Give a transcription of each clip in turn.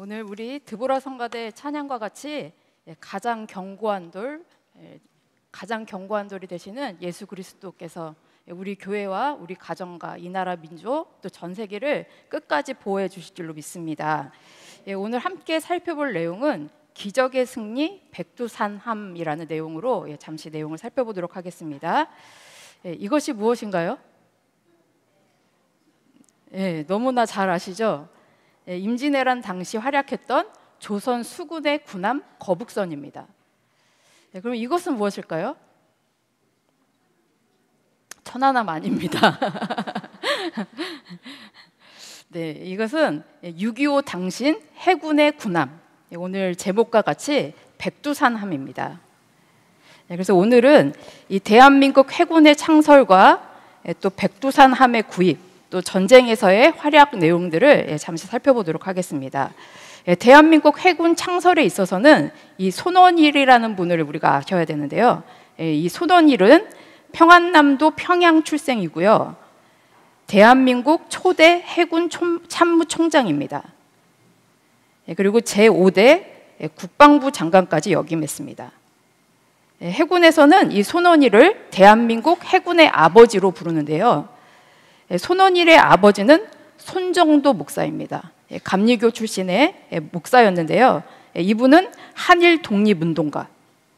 오늘 우리 드보라 성가대 찬양과 같이 가장 견고한 돌이 되시는 예수 그리스도께서 우리 교회와 우리 가정과 이 나라 민족 또 전 세계를 끝까지 보호해 주실 줄로 믿습니다. 오늘 함께 살펴볼 내용은 기적의 승리 백두산함이라는 내용으로 잠시 내용을 살펴보도록 하겠습니다. 이것이 무엇인가요? 너무나 잘 아시죠? 임진왜란 당시 활약했던 조선 수군의 군함 거북선입니다. 그럼 이것은 무엇일까요? 천안함 아닙니다. 이것은 6.25 당신 해군의 군함, 오늘 제목과 같이 백두산함입니다. 그래서 오늘은 이 대한민국 해군의 창설과 또 백두산함의 구입, 또 전쟁에서의 활약 내용들을 잠시 살펴보도록 하겠습니다. 대한민국 해군 창설에 있어서는 이 손원일이라는 분을 우리가 아셔야 되는데요. 이 손원일은 평안남도 평양 출생이고요. 대한민국 초대 해군 참모총장입니다. 그리고 제5대 국방부 장관까지 역임했습니다. 해군에서는 이 손원일을 대한민국 해군의 아버지로 부르는데요. 손원일의 아버지는 손정도 목사입니다. 감리교 출신의 목사였는데요. 이분은 한일 독립운동가,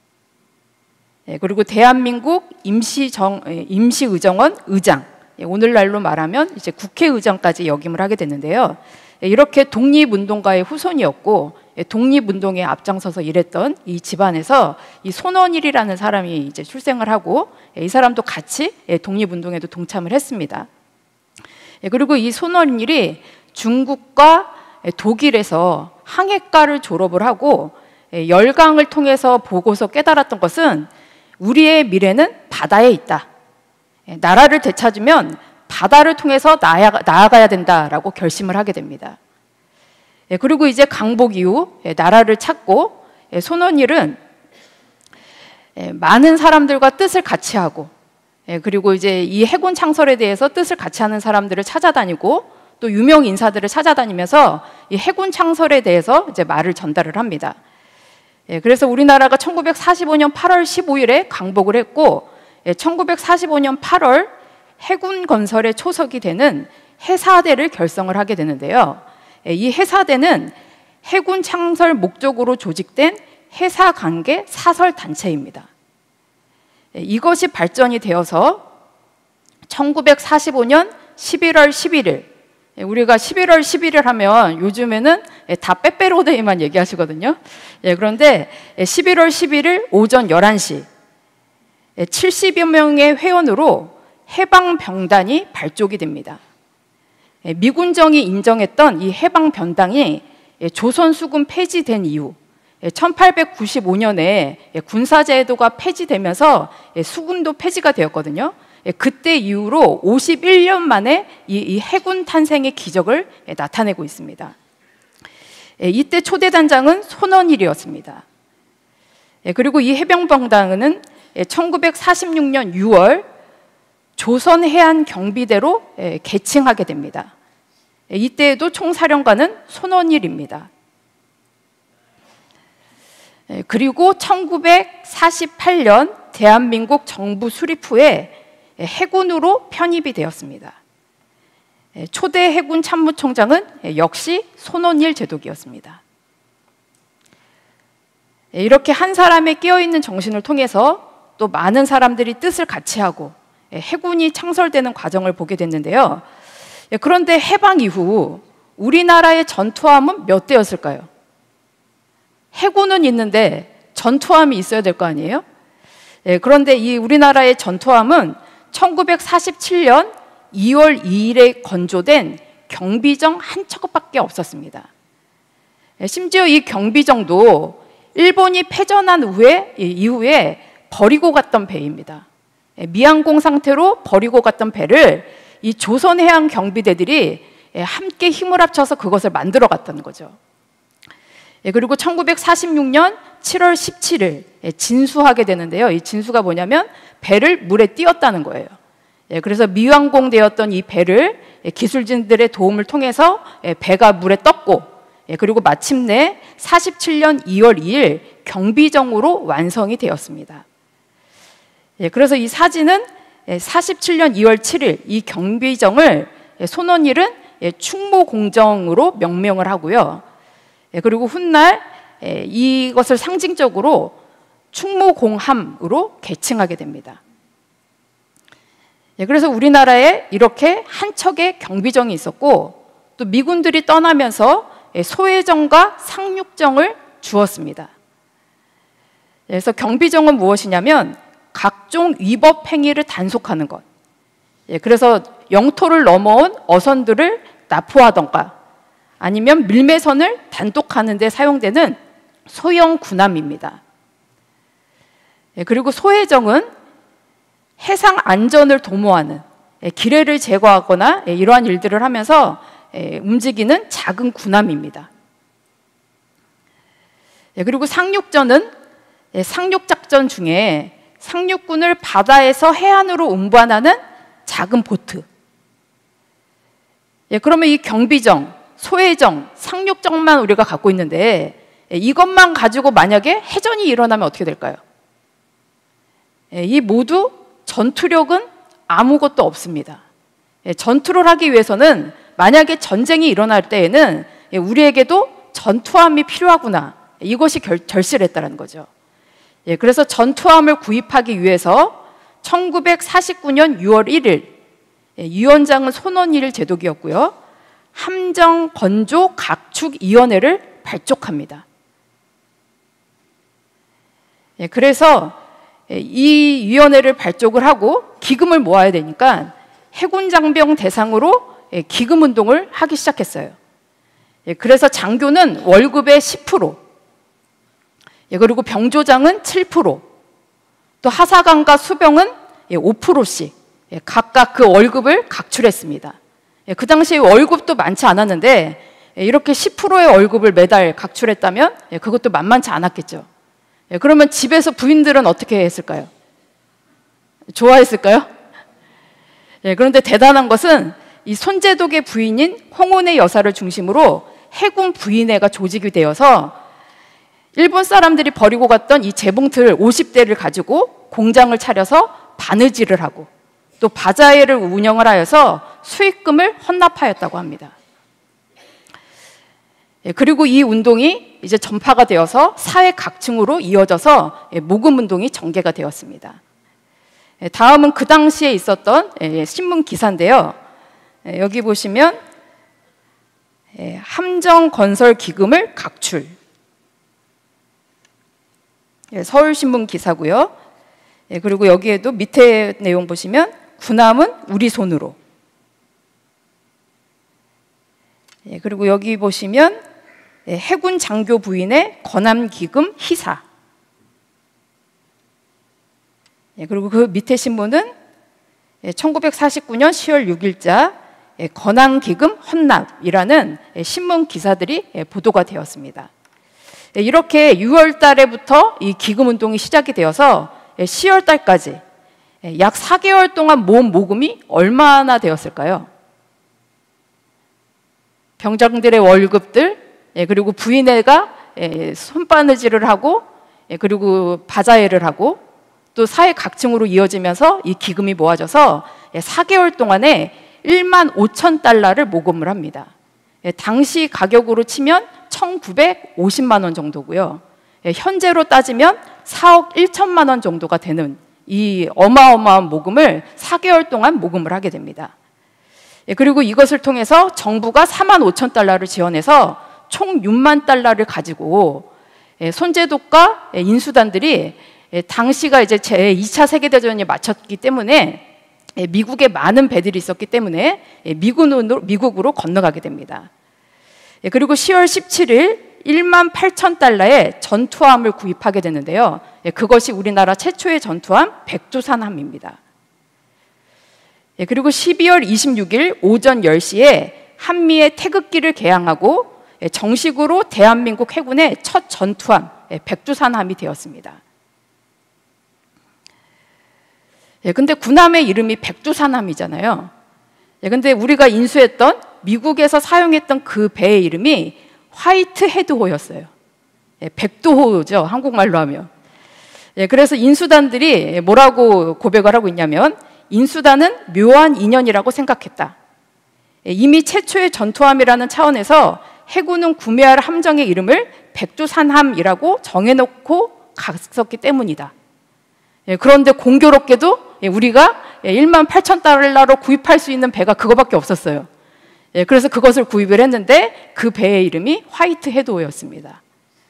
그리고 대한민국 임시의정원 의장, 오늘날로 말하면 이제 국회의장까지 역임을 하게 됐는데요. 이렇게 독립운동가의 후손이었고 독립운동에 앞장서서 일했던 이 집안에서 이 손원일이라는 사람이 이제 출생을 하고 이 사람도 같이 독립운동에도 동참을 했습니다. 그리고 이 손원일이 중국과 독일에서 항해과를 졸업을 하고 열강을 통해서 보고서 깨달았던 것은 우리의 미래는 바다에 있다. 나라를 되찾으면 바다를 통해서 나아가야 된다라고 결심을 하게 됩니다. 그리고 이제 강복 이후 나라를 찾고 손원일은 많은 사람들과 뜻을 같이 하고 그리고 이제 이 해군 창설에 대해서 뜻을 같이 하는 사람들을 찾아다니고 또 유명 인사들을 찾아다니면서 이 해군 창설에 대해서 이제 말을 전달을 합니다. 그래서 우리나라가 1945년 8월 15일에 강복을 했고 1945년 8월 해군 건설의 초석이 되는 해사대를 결성을 하게 되는데요. 이 해사대는 해군 창설 목적으로 조직된 해사관계 사설단체입니다. 이것이 발전이 되어서 1945년 11월 11일, 우리가 11월 11일 하면 요즘에는 다 빼빼로데이만 얘기하시거든요. 그런데 11월 11일 오전 11시 70여 명의 회원으로 해방병단이 발족이 됩니다. 미군정이 인정했던 이 해방병단이 조선수군 폐지된 이후 1895년에 군사제도가 폐지되면서 수군도 폐지가 되었거든요. 그때 이후로 51년 만에 이 해군 탄생의 기적을 나타내고 있습니다. 이때 초대 단장은 손원일이었습니다. 그리고 이 해병병단은 1946년 6월 조선해안경비대로 개칭하게 됩니다. 이때에도 총사령관은 손원일입니다. 그리고 1948년 대한민국 정부 수립 후에 해군으로 편입이 되었습니다. 초대 해군 참모총장은 역시 손원일 제독이었습니다. 이렇게 한 사람의 깨어있는 정신을 통해서 또 많은 사람들이 뜻을 같이 하고 해군이 창설되는 과정을 보게 됐는데요. 그런데 해방 이후 우리나라의 전투함은 몇 대였을까요? 해군은 있는데 전투함이 있어야 될 거 아니에요? 그런데 이 우리나라의 전투함은 1947년 2월 2일에 건조된 경비정 한 척밖에 없었습니다. 심지어 이 경비정도 일본이 패전한 이후에 버리고 갔던 배입니다. 미항공 상태로 버리고 갔던 배를 이 조선해양 경비대들이 함께 힘을 합쳐서 그것을 만들어 갔다는 거죠. 그리고 1946년 7월 17일 진수하게 되는데요. 이 진수가 뭐냐면 배를 물에 띄웠다는 거예요. 그래서 미완공되었던 이 배를 기술진들의 도움을 통해서 배가 물에 떴고 그리고 마침내 47년 2월 2일 경비정으로 완성이 되었습니다. 그래서 이 사진은 47년 2월 7일 이 경비정을 손원일은 충무공정으로 명명을 하고요. 그리고 훗날 이것을 상징적으로 충무공함으로 개칭하게 됩니다. 그래서 우리나라에 이렇게 한 척의 경비정이 있었고 또 미군들이 떠나면서 소해정과 상륙정을 주었습니다. 그래서 경비정은 무엇이냐면 각종 위법 행위를 단속하는 것. 그래서 영토를 넘어온 어선들을 납포하던가 아니면 밀매선을 단독하는 데 사용되는 소형 군함입니다. 그리고 소해정은 해상 안전을 도모하는 기뢰를 제거하거나 이러한 일들을 하면서 움직이는 작은 군함입니다. 그리고 상륙전은 상륙작전 중에 상륙군을 바다에서 해안으로 운반하는 작은 보트. 그러면 이 경비정, 소해정, 상륙정만 우리가 갖고 있는데 이것만 가지고 만약에 해전이 일어나면 어떻게 될까요? 이 모두 전투력은 아무것도 없습니다. 전투를 하기 위해서는 만약에 전쟁이 일어날 때에는 우리에게도 전투함이 필요하구나. 이것이 절실했다는 거죠. 그래서 전투함을 구입하기 위해서 1949년 6월 1일 위원장은 손원일 제독이었고요. 함정 건조 각축위원회를 발족합니다. 그래서 이 위원회를 발족을 하고 기금을 모아야 되니까 해군 장병 대상으로 기금 운동을 하기 시작했어요. 그래서 장교는 월급의 10%, 그리고 병조장은 7%, 또 하사관과 수병은 5%씩 각각 그 월급을 각출했습니다. 그 당시에 월급도 많지 않았는데 이렇게 10%의 월급을 매달 각출했다면 그것도 만만치 않았겠죠. 그러면 집에서 부인들은 어떻게 했을까요? 좋아했을까요? 그런데 대단한 것은 이 손제독의 부인인 홍은의 여사를 중심으로 해군 부인회가 조직이 되어서 일본 사람들이 버리고 갔던 이 재봉틀 50대를 가지고 공장을 차려서 바느질을 하고 또 바자회를 운영을 하여서 수익금을 헌납하였다고 합니다. 그리고 이 운동이 이제 전파가 되어서 사회 각층으로 이어져서 모금 운동이 전개가 되었습니다. 다음은 그 당시에 있었던 신문 기사인데요. 여기 보시면 함정 건설 기금을 각출. 서울신문 기사고요. 그리고 여기에도 밑에 내용 보시면 군함은 우리 손으로. 그리고 여기 보시면 해군 장교 부인의 건함기금 희사. 그리고 그 밑에 신문은 1949년 10월 6일자 건함기금 헌납이라는 신문 기사들이 보도가 되었습니다. 이렇게 6월 달에부터 이 기금 운동이 시작이 되어서 10월 달까지 약 4개월 동안 모은 모금이 얼마나 되었을까요? 병장들의 월급들, 그리고 부인회가 손바느질을 하고 그리고 바자회를 하고 또 사회 각층으로 이어지면서 이 기금이 모아져서 4개월 동안에 1만 5천 달러를 모금을 합니다. 당시 가격으로 치면 1,950만 원 정도고요. 현재로 따지면 4억 1천만 원 정도가 되는 이 어마어마한 모금을 4개월 동안 모금을 하게 됩니다. 그리고 이것을 통해서 정부가 4만 5천 달러를 지원해서 총 6만 달러를 가지고 손제독과 인수단들이 당시가 이제 제2차 세계대전이 마쳤기 때문에 미국에 많은 배들이 있었기 때문에 미국으로 건너가게 됩니다. 그리고 10월 17일 1만 8천 달러의 전투함을 구입하게 되는데요. 그것이 우리나라 최초의 전투함 백두산함입니다. 그리고 12월 26일 오전 10시에 한미의 태극기를 개항하고 정식으로 대한민국 해군의 첫 전투함 백두산함이 되었습니다. 근데 군함의 이름이 백두산함이잖아요. 근데 우리가 인수했던 미국에서 사용했던 그 배의 이름이 화이트 헤드호였어요. 백도호죠, 한국말로 하면. 그래서 인수단들이 뭐라고 고백을 하고 있냐면, 인수단은 묘한 인연이라고 생각했다. 이미 최초의 전투함이라는 차원에서 해군은 구매할 함정의 이름을 백두산함이라고 정해놓고 갔었기 때문이다. 그런데 공교롭게도 우리가 18,000달러로 구입할 수 있는 배가 그거밖에 없었어요. 그래서 그것을 구입을 했는데 그 배의 이름이 화이트 헤드호였습니다.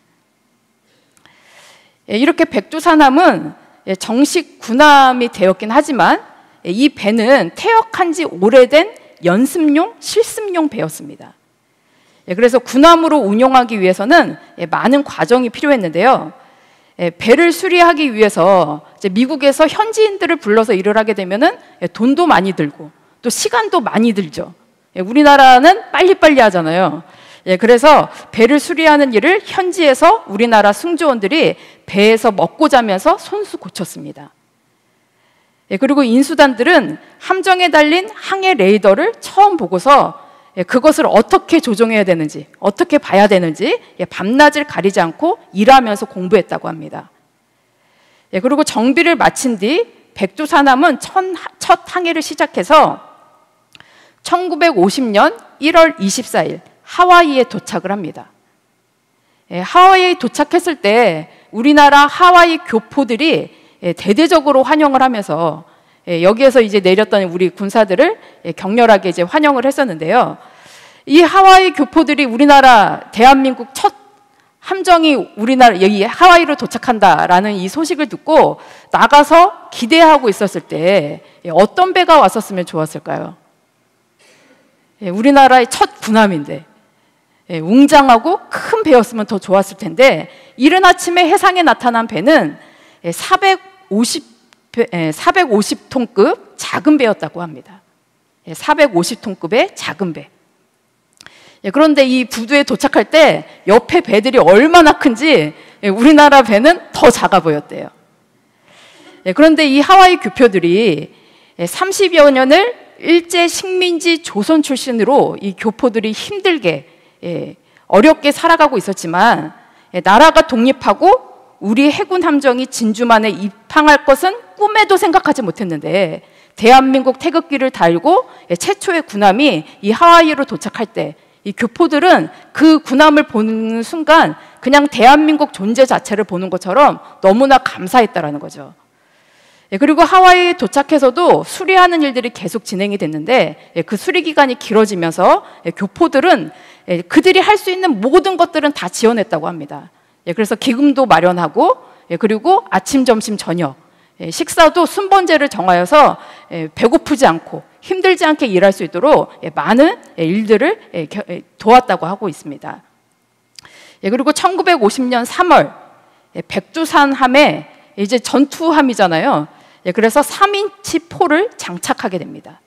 이렇게 백두산함은 정식 군함이 되었긴 하지만 이 배는 퇴역한 지 오래된 연습용, 실습용 배였습니다. 그래서 군함으로 운용하기 위해서는 많은 과정이 필요했는데요. 배를 수리하기 위해서 미국에서 현지인들을 불러서 일을 하게 되면은 돈도 많이 들고 또 시간도 많이 들죠. 우리나라는 빨리빨리 하잖아요. 그래서 배를 수리하는 일을 현지에서 우리나라 승조원들이 배에서 먹고 자면서 손수 고쳤습니다. 그리고 인수단들은 함정에 달린 항해 레이더를 처음 보고서 그것을 어떻게 조종해야 되는지, 어떻게 봐야 되는지 밤낮을 가리지 않고 일하면서 공부했다고 합니다. 그리고 정비를 마친 뒤 백두산함은 첫 항해를 시작해서 1950년 1월 24일 하와이에 도착을 합니다. 하와이에 도착했을 때 우리나라 하와이 교포들이 대대적으로 환영을 하면서 여기에서 이제 내렸던 우리 군사들을 격렬하게 이제 환영을 했었는데요. 이 하와이 교포들이 우리나라 대한민국 첫 함정이 우리나라 여기 하와이로 도착한다라는 이 소식을 듣고 나가서 기대하고 있었을 때 어떤 배가 왔었으면 좋았을까요? 우리나라의 첫 군함인데 웅장하고 큰 배였으면 더 좋았을 텐데 이른 아침에 해상에 나타난 배는 450톤급 작은 배였다고 합니다. 450톤급의 작은 배. 그런데 이 부두에 도착할 때 옆에 배들이 얼마나 큰지 우리나라 배는 더 작아 보였대요. 그런데 이 하와이 교포들이 30여 년을 일제 식민지 조선 출신으로 이 교포들이 힘들게 어렵게 살아가고 있었지만 나라가 독립하고 우리 해군 함정이 진주만에 입항할 것은 꿈에도 생각하지 못했는데 대한민국 태극기를 달고 최초의 군함이 이 하와이로 도착할 때 이 교포들은 그 군함을 보는 순간 그냥 대한민국 존재 자체를 보는 것처럼 너무나 감사했다라는 거죠. 그리고 하와이에 도착해서도 수리하는 일들이 계속 진행이 됐는데 그 수리 기간이 길어지면서 교포들은 그들이 할 수 있는 모든 것들은 다 지원했다고 합니다. 그래서 기금도 마련하고 그리고 아침, 점심, 저녁 식사도 순번제를 정하여서 배고프지 않고 힘들지 않게 일할 수 있도록 많은 일들을 도왔다고 하고 있습니다. 그리고 1950년 3월 백두산함에 이제 전투함이잖아요. 그래서 3인치 포를 장착하게 됩니다.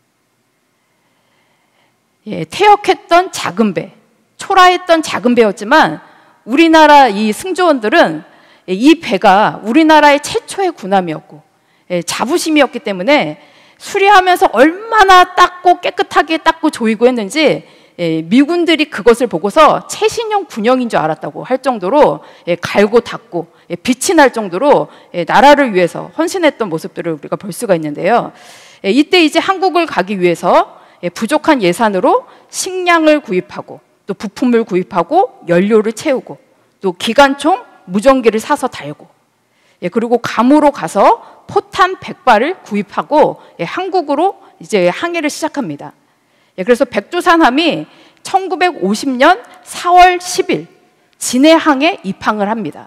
퇴역했던 작은 배, 초라했던 작은 배였지만 우리나라 이 승조원들은 이 배가 우리나라의 최초의 군함이었고 자부심이었기 때문에 수리하면서 얼마나 닦고 깨끗하게 닦고 조이고 했는지 미군들이 그것을 보고서 최신형 군형인 줄 알았다고 할 정도로 갈고 닦고 빛이 날 정도로 나라를 위해서 헌신했던 모습들을 우리가 볼 수가 있는데요. 이때 이제 한국을 가기 위해서 부족한 예산으로 식량을 구입하고 또 부품을 구입하고 연료를 채우고 또 기관총 무전기를 사서 달고 그리고 감으로 가서 포탄 100발을 구입하고 한국으로 이제 항해를 시작합니다. 그래서 백두산함이 1950년 4월 10일 진해항에 입항을 합니다.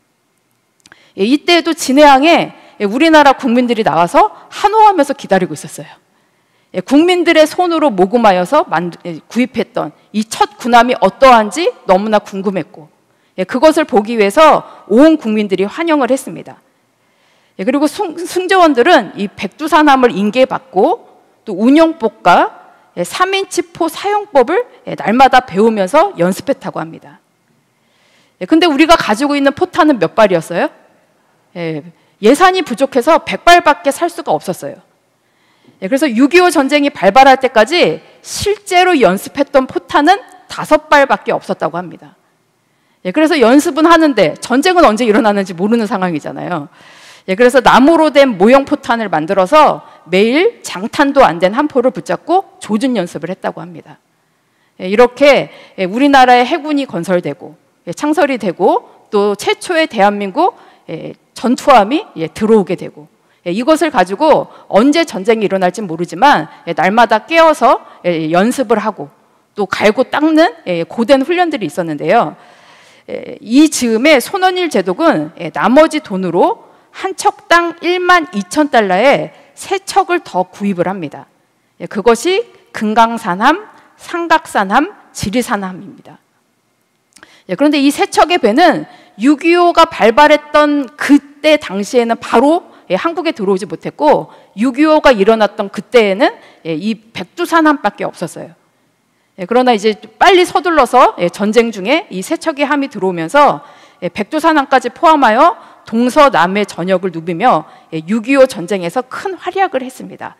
이때에도 진해항에 우리나라 국민들이 나와서 한호하면서 기다리고 있었어요. 국민들의 손으로 모금하여서 구입했던 이 첫 군함이 어떠한지 너무나 궁금했고 그것을 보기 위해서 온 국민들이 환영을 했습니다. 그리고 승조원들은 이 백두산함을 인계받고 또 운용법과 3인치 포 사용법을 날마다 배우면서 연습했다고 합니다. 근데 우리가 가지고 있는 포탄은 몇 발이었어요? 예산이 부족해서 100발밖에 살 수가 없었어요. 그래서 6.25 전쟁이 발발할 때까지 실제로 연습했던 포탄은 5발밖에 없었다고 합니다. 그래서 연습은 하는데 전쟁은 언제 일어나는지 모르는 상황이잖아요. 그래서 나무로 된 모형 포탄을 만들어서 매일 장탄도 안 된 한 포를 붙잡고 조준 연습을 했다고 합니다. 이렇게 우리나라의 해군이 건설되고 창설이 되고 또 최초의 대한민국 전투함이 들어오게 되고 이것을 가지고 언제 전쟁이 일어날지 모르지만 날마다 깨어서 연습을 하고 또 갈고 닦는 고된 훈련들이 있었는데요. 이 즈음에 손원일 제독은 나머지 돈으로 한 척당 12,000달러에 3척을 더 구입을 합니다. 그것이 금강산함, 삼각산함, 지리산함입니다. 그런데 이 3척의 배는 6.25가 발발했던 그때 당시에는 바로 한국에 들어오지 못했고 6.25가 일어났던 그때에는 이 백두산함밖에 없었어요. 그러나 이제 빨리 서둘러서 전쟁 중에 이 3척의 함이 들어오면서 백두산함까지 포함하여 동서남의 전역을 누비며 6.25 전쟁에서 큰 활약을 했습니다.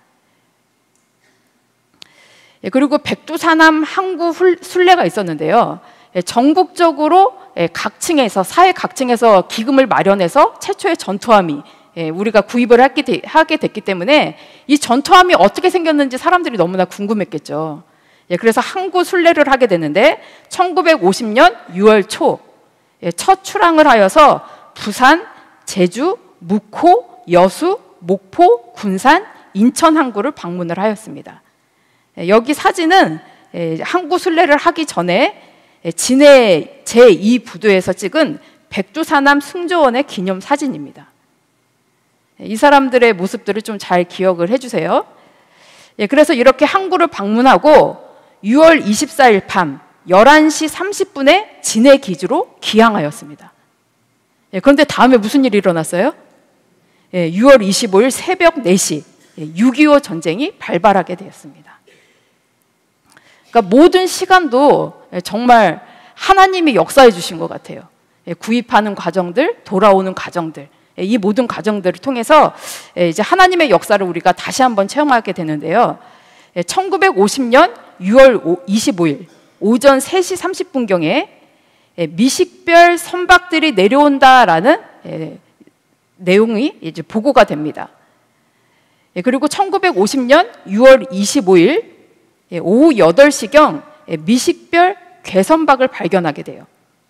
그리고 백두산함 항구 순례가 있었는데요. 전국적으로 각층에서 사회 각층에서 기금을 마련해서 최초의 전투함이 우리가 구입을 하게 됐기 때문에 이 전투함이 어떻게 생겼는지 사람들이 너무나 궁금했겠죠. 그래서 항구 순례를 하게 됐는데 1950년 6월 초 첫 출항을 하여서 부산, 제주, 묵호, 여수, 목포, 군산, 인천 항구를 방문을 하였습니다. 여기 사진은 항구 순례를 하기 전에 진해 제2부두에서 찍은 백두산함 승조원의 기념 사진입니다. 이 사람들의 모습들을 좀 잘 기억을 해주세요. 그래서 이렇게 항구를 방문하고 6월 24일 밤 11시 30분에 진해 기지로 귀향하였습니다. 그런데 다음에 무슨 일이 일어났어요? 6월 25일 새벽 4시 6.25 전쟁이 발발하게 되었습니다. 그러니까 모든 시간도 정말 하나님이 역사해 주신 것 같아요. 구입하는 과정들, 돌아오는 과정들, 이 모든 과정들을 통해서 이제 하나님의 역사를 우리가 다시 한번 체험하게 되는데요. 1950년 6월 25일 오전 3시 30분경에 미식별 선박들이 내려온다라는 내용이 이제 보고가 됩니다. 그리고 1950년 6월 25일 오후 8시경 미식별 괴선박을 발견하게 돼요.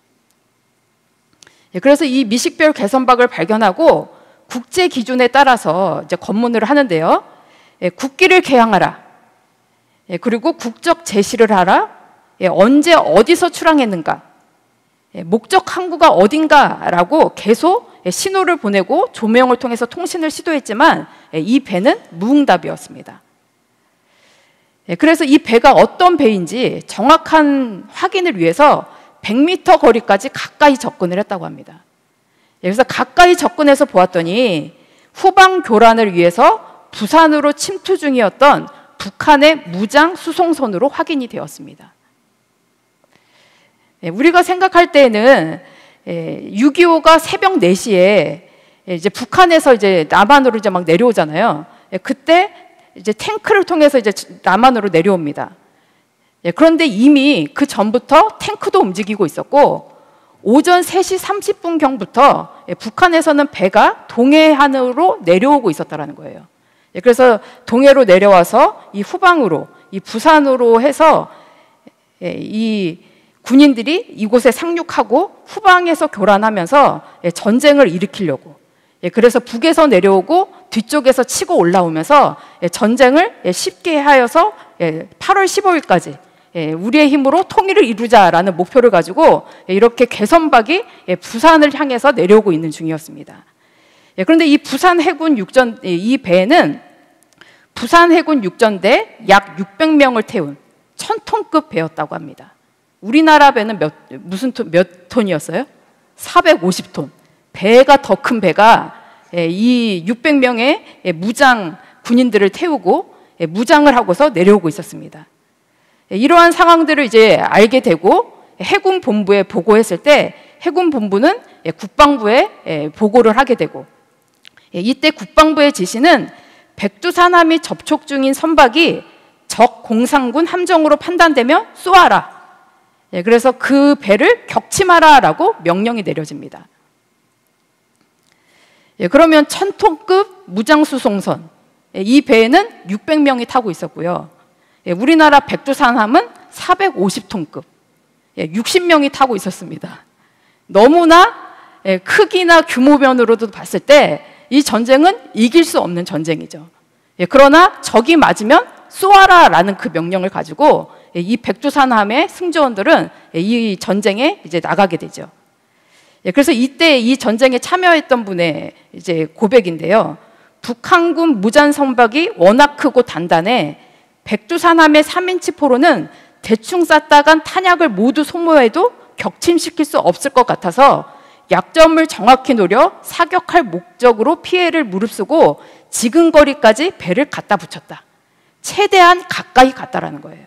그래서 이 미식별 괴선박을 발견하고 국제 기준에 따라서 이제 검문을 하는데요. 국기를 개항하라. 그리고 국적 제시를 하라. 언제 어디서 출항했는가. 목적 항구가 어딘가라고 계속 신호를 보내고 조명을 통해서 통신을 시도했지만 이 배는 무응답이었습니다. 그래서 이 배가 어떤 배인지 정확한 확인을 위해서 100m 거리까지 가까이 접근을 했다고 합니다. 그래서 가까이 접근해서 보았더니 후방 교란을 위해서 부산으로 침투 중이었던 북한의 무장 수송선으로 확인이 되었습니다. 우리가 생각할 때에는 6.25가 새벽 4시에 이제 북한에서 이제 남한으로 이제 막 내려오잖아요. 그때 이제 탱크를 통해서 이제 남한으로 내려옵니다. 그런데 이미 그 전부터 탱크도 움직이고 있었고 오전 3시 30분경부터 북한에서는 배가 동해안으로 내려오고 있었다는 거예요. 그래서 동해로 내려와서 이 후방으로, 이 부산으로 해서 이 군인들이 이곳에 상륙하고 후방에서 교란하면서 전쟁을 일으키려고, 그래서 북에서 내려오고 뒤쪽에서 치고 올라오면서 전쟁을 쉽게 하여서 8월 15일까지 우리의 힘으로 통일을 이루자라는 목표를 가지고 이렇게 괴선박이 부산을 향해서 내려오고 있는 중이었습니다. 그런데 이 부산 해군 육전, 이 배는 부산 해군 육전대 약 600명을 태운 1000톤급 배였다고 합니다. 우리나라 배는 몇 톤이었어요? 450톤. 배가 더 큰 배가 이 600명의 무장 군인들을 태우고 무장을 하고서 내려오고 있었습니다. 이러한 상황들을 이제 알게 되고 해군 본부에 보고했을 때 해군 본부는 국방부에 보고를 하게 되고, 이때 국방부의 지시는 백두산함이 접촉 중인 선박이 적 공산군 함정으로 판단되면 쏘아라. 그래서 그 배를 격침하라라고 명령이 내려집니다. 그러면 1000톤급 무장수송선, 이 배에는 600명이 타고 있었고요. 우리나라 백두산함은 450톤급, 60명이 타고 있었습니다. 너무나 크기나 규모면으로도 봤을 때 이 전쟁은 이길 수 없는 전쟁이죠. 그러나 적이 맞으면 쏘아라라는 그 명령을 가지고 이 백두산함의 승조원들은 이 전쟁에 이제 나가게 되죠. 그래서 이때 이 전쟁에 참여했던 분의 이제 고백인데요. 북한군 무장 선박이 워낙 크고 단단해 백두산함의 3인치 포로는 대충 쌌다간 탄약을 모두 소모해도 격침시킬 수 없을 것 같아서 약점을 정확히 노려 사격할 목적으로 피해를 무릅쓰고 지근거리까지 배를 갖다 붙였다. 최대한 가까이 갔다라는 거예요.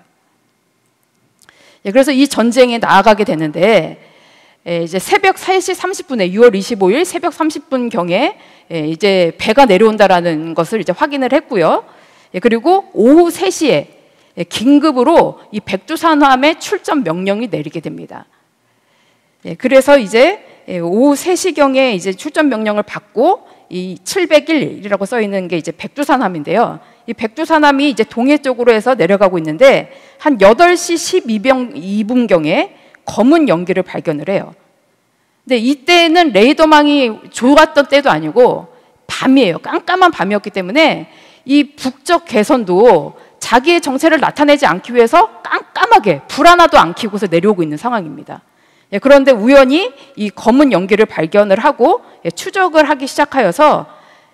그래서 이 전쟁에 나아가게 되는데 이제 새벽 3시 30분에 6월 25일 새벽 30분경에 이제 배가 내려온다라는 것을 이제 확인을 했고요. 그리고 오후 3시에 긴급으로 이 백두산함의 출전 명령이 내리게 됩니다. 그래서 이제 오후 3시경에 이제 출전 명령을 받고 이 701이라고 써 있는 게 이제 백두산함인데요. 이 백두산함이 이제 동해 쪽으로 해서 내려가고 있는데 한 8시 12분경에 검은 연기를 발견을 해요. 근데 이때는 레이더망이 좋았던 때도 아니고 밤이에요. 깜깜한 밤이었기 때문에 이 북쪽 개선도 자기의 정체를 나타내지 않기 위해서 깜깜하게 불 하나도 안 켜고서 내려오고 있는 상황입니다. 그런데 우연히 이 검은 연기를 발견을 하고 추적을 하기 시작하여서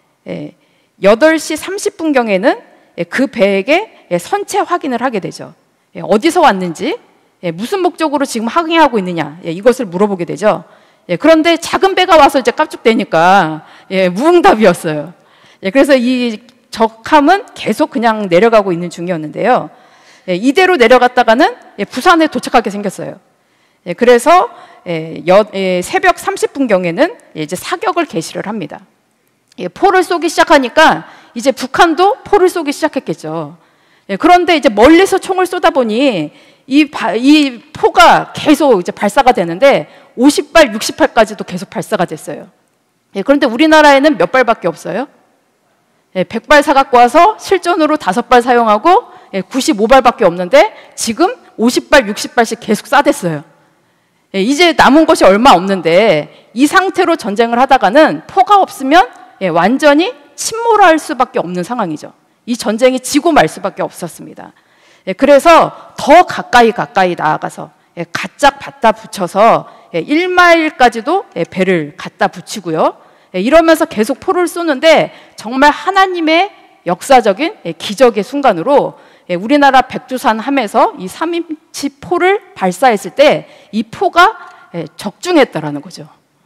8시 30분경에는 그 배에게 선체 확인을 하게 되죠. 어디서 왔는지, 무슨 목적으로 지금 항해하고 있느냐, 이것을 물어보게 되죠. 그런데 작은 배가 와서 이제 깝죽대니까 무응답이었어요. 그래서 이 적함은 계속 그냥 내려가고 있는 중이었는데요. 이대로 내려갔다가는 부산에 도착하게 생겼어요. 그래서 새벽 30분경에는 이제 사격을 개시를 합니다. 포를 쏘기 시작하니까 이제 북한도 포를 쏘기 시작했겠죠. 그런데 이제 멀리서 총을 쏘다 보니 이 포가 계속 이제 발사가 되는데 50발, 60발까지도 계속 발사가 됐어요. 그런데 우리나라에는 몇 발밖에 없어요? 100발 사갖고 와서 실전으로 5발 사용하고 95발밖에 없는데 지금 50발, 60발씩 계속 쏴댔어요. 이제 남은 것이 얼마 없는데 이 상태로 전쟁을 하다가는 포가 없으면 완전히 침몰할 수밖에 없는 상황이죠. 이 전쟁이 지고 말 수밖에 없었습니다. 그래서 더 가까이 나아가서 가짝 받다 붙여서 1마일까지도 배를 갖다 붙이고요. 이러면서 계속 포를 쏘는데 정말 하나님의 역사적인 기적의 순간으로 우리나라 백두산함에서 이 3인치 포를 발사했을 때 이 포가 적중했다라는 거죠.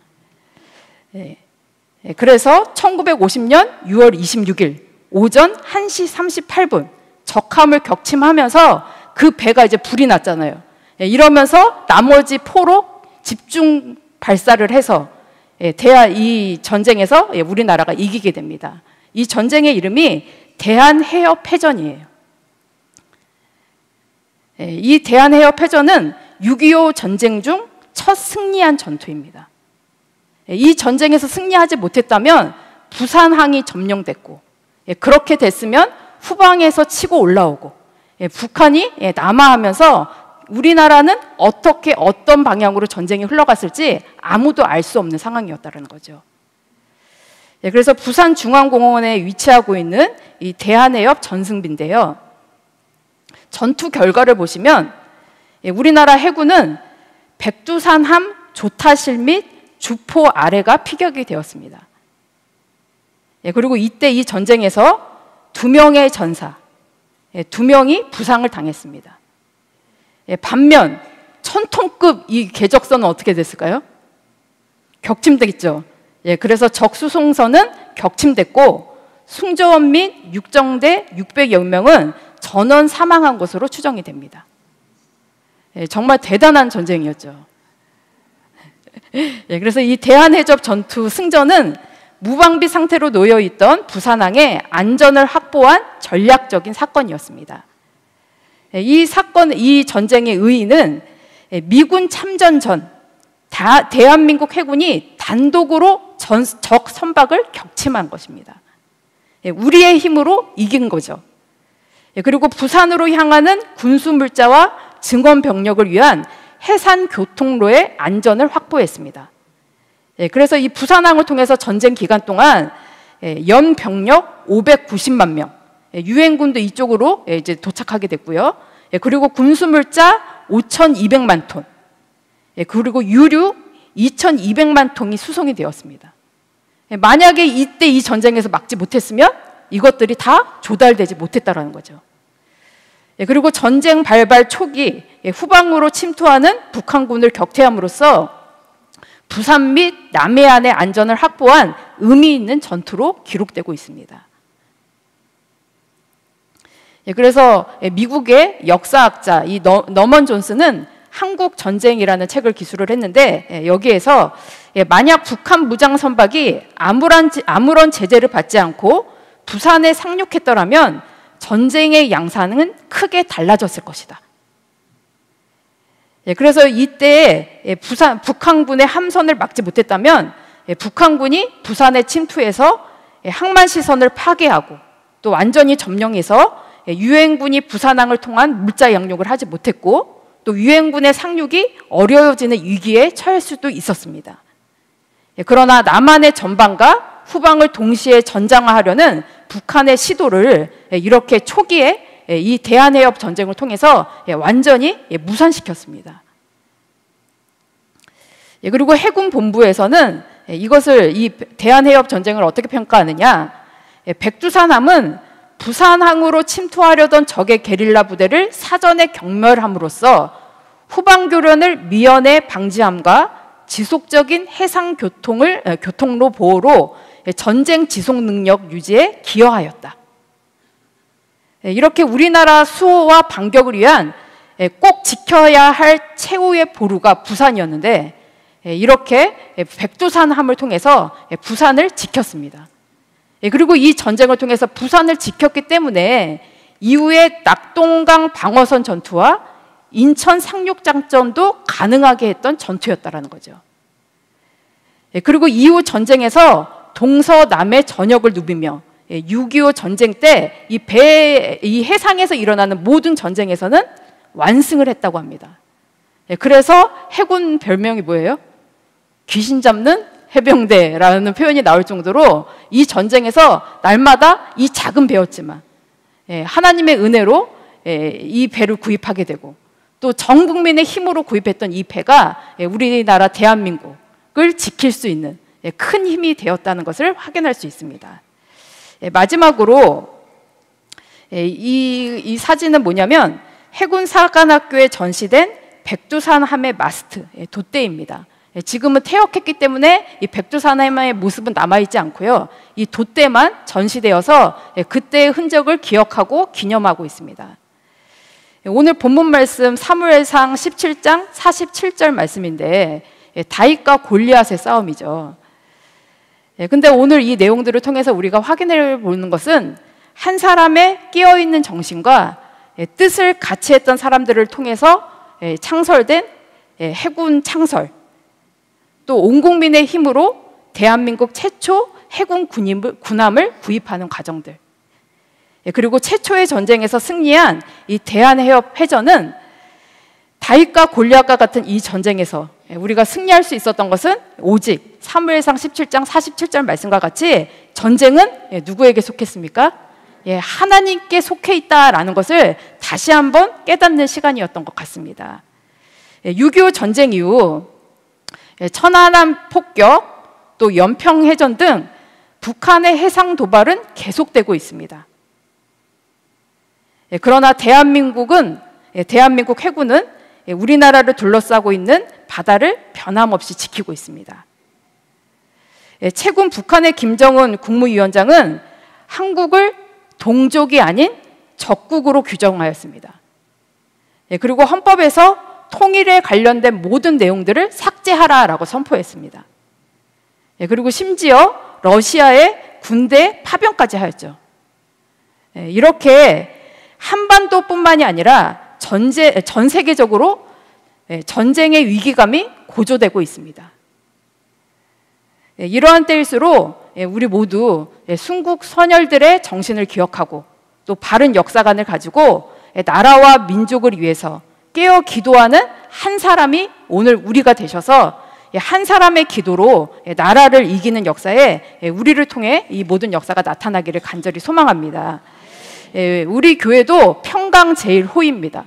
그래서 1950년 6월 26일 오전 1시 38분 적함을 격침하면서 그 배가 이제 불이 났잖아요. 이러면서 나머지 포로 집중 발사를 해서 이 전쟁에서 우리나라가 이기게 됩니다. 이 전쟁의 이름이 대한해협해전이에요. 이 대한해협해전은 6.25 전쟁 중 첫 승리한 전투입니다. 이 전쟁에서 승리하지 못했다면 부산항이 점령됐고 그렇게 됐으면 후방에서 치고 올라오고 북한이 남하하면서 우리나라는 어떻게 어떤 방향으로 전쟁이 흘러갔을지 아무도 알 수 없는 상황이었다는 거죠. 그래서 부산중앙공원에 위치하고 있는 이 대한해협 전승비인데요. 전투 결과를 보시면 우리나라 해군은 백두산함 조타실 및 주포 아래가 피격이 되었습니다. 그리고 이때 이 전쟁에서 2명의 전사, 2명이 부상을 당했습니다. 반면 1000톤급 이 궤적선은 어떻게 됐을까요? 격침됐죠. 그래서 적수송선은 격침됐고 승조원 및 육정대 600여 명은 전원 사망한 것으로 추정이 됩니다. 정말 대단한 전쟁이었죠. 그래서 이 대한해협 전투 승전은 무방비 상태로 놓여있던 부산항의 안전을 확보한 전략적인 사건이었습니다. 이 전쟁의 의의는 미군 참전 전 대한민국 해군이 단독으로 적 선박을 격침한 것입니다. 우리의 힘으로 이긴 거죠. 그리고 부산으로 향하는 군수물자와 증원 병력을 위한 해산 교통로의 안전을 확보했습니다. 그래서 이 부산항을 통해서 전쟁 기간 동안 연 병력 590만 명, 유엔군도 이쪽으로 이제 도착하게 됐고요. 그리고 군수물자 5,200만 톤, 그리고 유류 2,200만 톤이 수송이 되었습니다. 만약에 이때 이 전쟁에서 막지 못했으면 이것들이 다 조달되지 못했다라는 거죠. 그리고 전쟁 발발 초기 후방으로 침투하는 북한군을 격퇴함으로써 부산 및 남해안의 안전을 확보한 의미 있는 전투로 기록되고 있습니다. 그래서 미국의 역사학자 이 너먼 존슨은 한국 전쟁이라는 책을 기술을 했는데 여기에서 만약 북한 무장 선박이 아무런 제재를 받지 않고 부산에 상륙했더라면 전쟁의 양상은 크게 달라졌을 것이다. 그래서 이때 북한군의 함선을 막지 못했다면 북한군이 부산에 침투해서 항만 시설을 파괴하고 또 완전히 점령해서 유엔군이 부산항을 통한 물자 양육을 하지 못했고 또 유엔군의 상륙이 어려워지는 위기에 처할 수도 있었습니다. 그러나 남한의 전방과 후방을 동시에 전장화하려는 북한의 시도를 이렇게 초기에 이 대한해협 전쟁을 통해서 완전히 무산시켰습니다. 그리고 해군 본부에서는 이 대한해협 전쟁을 어떻게 평가하느냐? 백두산함은 부산항으로 침투하려던 적의 게릴라 부대를 사전에 경멸함으로써 후방 교련을 미연에 방지함과 지속적인 해상 교통로 보호로 전쟁 지속 능력 유지에 기여하였다. 이렇게 우리나라 수호와 반격을 위한 꼭 지켜야 할 최후의 보루가 부산이었는데 이렇게 백두산함을 통해서 부산을 지켰습니다. 그리고 이 전쟁을 통해서 부산을 지켰기 때문에 이후에 낙동강 방어선 전투와 인천 상륙작전도 가능하게 했던 전투였다는 거죠. 그리고 이후 전쟁에서 동서남의 전역을 누비며 6.25 전쟁 때 이 해상에서 일어나는 모든 전쟁에서는 완승을 했다고 합니다. 그래서 해군 별명이 뭐예요? 귀신 잡는 해병대라는 표현이 나올 정도로 이 전쟁에서 날마다 이 작은 배였지만 하나님의 은혜로 이 배를 구입하게 되고 또 전 국민의 힘으로 구입했던 이 배가 우리나라 대한민국을 지킬 수 있는 큰 힘이 되었다는 것을 확인할 수 있습니다. 마지막으로 이 사진은 뭐냐면 해군사관학교에 전시된 백두산함의 마스트, 돛대입니다. 지금은 퇴역했기 때문에 이 백두산함의 모습은 남아있지 않고요. 이 돛대만 전시되어서 그때의 흔적을 기억하고 기념하고 있습니다. 오늘 본문 말씀 사무엘상 17장 47절 말씀인데 다윗과 골리앗의 싸움이죠. 근데 오늘 이 내용들을 통해서 우리가 확인해 보는 것은 한 사람의 깨어있는 정신과 뜻을 같이 했던 사람들을 통해서 창설된 해군 창설, 또 온 국민의 힘으로 대한민국 최초 해군 군함을 구입하는 과정들, 그리고 최초의 전쟁에서 승리한 이 대한해협 해전은 다윗과 골리앗과 같은 이 전쟁에서 우리가 승리할 수 있었던 것은 오직 사무엘상 17장 47절 말씀과 같이 전쟁은 누구에게 속했습니까? 하나님께 속해 있다라는 것을 다시 한번 깨닫는 시간이었던 것 같습니다. 6.25 전쟁 이후 천안함 폭격, 또 연평해전 등 북한의 해상 도발은 계속되고 있습니다. 그러나 대한민국 해군은 우리나라를 둘러싸고 있는 바다를 변함없이 지키고 있습니다. 최근 북한의 김정은 국무위원장은 한국을 동족이 아닌 적국으로 규정하였습니다. 그리고 헌법에서 통일에 관련된 모든 내용들을 삭제하라라고 선포했습니다. 그리고 심지어 러시아의 군대 파병까지 하였죠. 이렇게 한반도뿐만이 아니라 전 세계적으로 전쟁의 위기감이 고조되고 있습니다. 이러한 때일수록 우리 모두 순국 선열들의 정신을 기억하고 또 바른 역사관을 가지고 나라와 민족을 위해서 깨어 기도하는 한 사람이 오늘 우리가 되셔서 한 사람의 기도로 나라를 이기는 역사에 우리를 통해 이 모든 역사가 나타나기를 간절히 소망합니다. 우리 교회도 평강제일호입니다.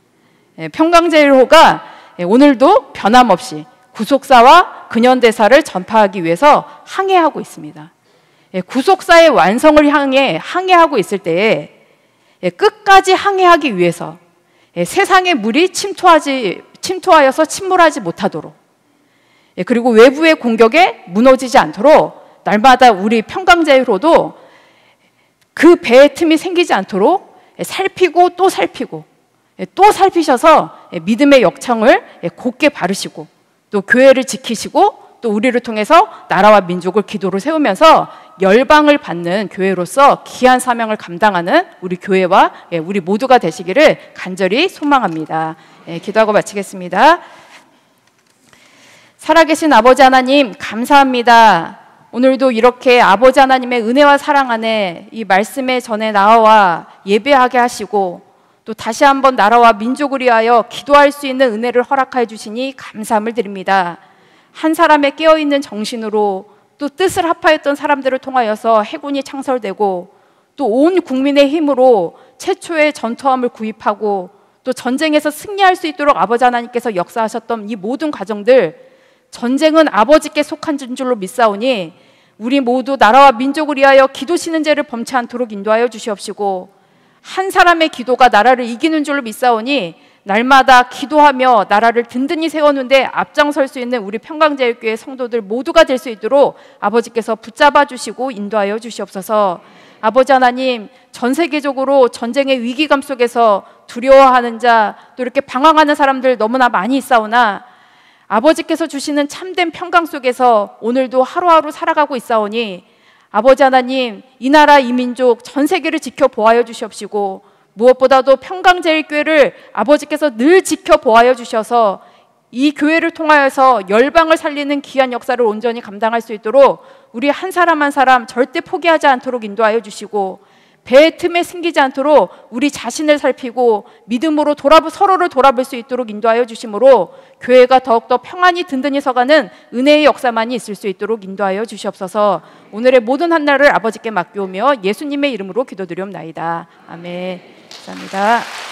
평강제일호가 오늘도 변함없이 구속사와 근현대사를 전파하기 위해서 항해하고 있습니다. 구속사의 완성을 향해 항해하고 있을 때에 끝까지 항해하기 위해서 세상의 물이 침투하여서 침몰하지 못하도록, 그리고 외부의 공격에 무너지지 않도록 날마다 우리 평강제일호도 그 배의 틈이 생기지 않도록 살피고 또 살피고 또 살피셔서 믿음의 역청을 곧게 바르시고 또 교회를 지키시고 또 우리를 통해서 나라와 민족을 기도로 세우면서 열방을 받는 교회로서 귀한 사명을 감당하는 우리 교회와 우리 모두가 되시기를 간절히 소망합니다. 기도하고 마치겠습니다. 살아계신 아버지 하나님 감사합니다. 오늘도 이렇게 아버지 하나님의 은혜와 사랑 안에 이 말씀의 전에 나와 예배하게 하시고 또 다시 한번 나라와 민족을 위하여 기도할 수 있는 은혜를 허락하여 주시니 감사함을 드립니다. 한 사람의 깨어있는 정신으로 또 뜻을 합하였던 사람들을 통하여서 해군이 창설되고 또 온 국민의 힘으로 최초의 전투함을 구입하고 또 전쟁에서 승리할 수 있도록 아버지 하나님께서 역사하셨던 이 모든 과정들, 전쟁은 아버지께 속한 줄로 믿사오니 우리 모두 나라와 민족을 위하여 기도시는 죄를 범치 않도록 인도하여 주시옵시고, 한 사람의 기도가 나라를 이기는 줄로 믿사오니 날마다 기도하며 나라를 든든히 세우는데 앞장설 수 있는 우리 평강제일교회 성도들 모두가 될 수 있도록 아버지께서 붙잡아 주시고 인도하여 주시옵소서. 아버지 하나님, 전 세계적으로 전쟁의 위기감 속에서 두려워하는 자, 또 이렇게 방황하는 사람들 너무나 많이 있사오나 아버지께서 주시는 참된 평강 속에서 오늘도 하루하루 살아가고 있사오니 아버지 하나님, 이 나라 이 민족 전 세계를 지켜보아여 주시옵시고 무엇보다도 평강제일교회를 아버지께서 늘 지켜보아여 주셔서 이 교회를 통하여서 열방을 살리는 귀한 역사를 온전히 감당할 수 있도록 우리 한 사람 한 사람 절대 포기하지 않도록 인도하여 주시고, 배의 틈에 숨기지 않도록 우리 자신을 살피고 믿음으로 서로를 돌아볼 수 있도록 인도하여 주심으로 교회가 더욱더 평안히 든든히 서가는 은혜의 역사만이 있을 수 있도록 인도하여 주시옵소서. 오늘의 모든 한날을 아버지께 맡겨오며 예수님의 이름으로 기도드리옵나이다. 아멘. 감사합니다.